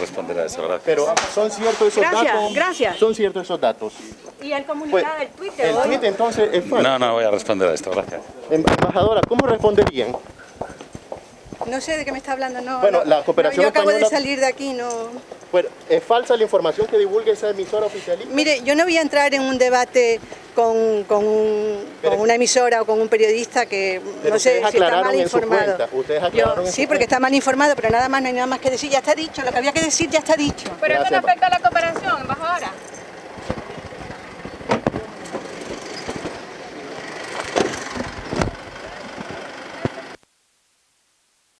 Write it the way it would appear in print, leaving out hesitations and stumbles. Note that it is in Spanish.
responder a eso, ¿verdad? Pero ¿son ciertos esos datos? Gracias. ¿Son ciertos esos datos? Y el comunicado del Twitter. El tweet entonces es falso. No voy a responder a esto, gracias. Embajadora, ¿cómo responderían? No sé de qué me está hablando, no. Bueno, la cooperación yo acabo española... de salir de aquí, no... Bueno, ¿es falsa la información que divulga esa emisora oficialista? Mire, yo no voy a entrar en un debate con una emisora o con un periodista que no sé si está mal informado. Sí, porque está mal informado, pero nada más, no hay nada más que decir, ya está dicho, lo que había que decir ya está dicho. Pero eso no afecta a la cooperación, embajadora.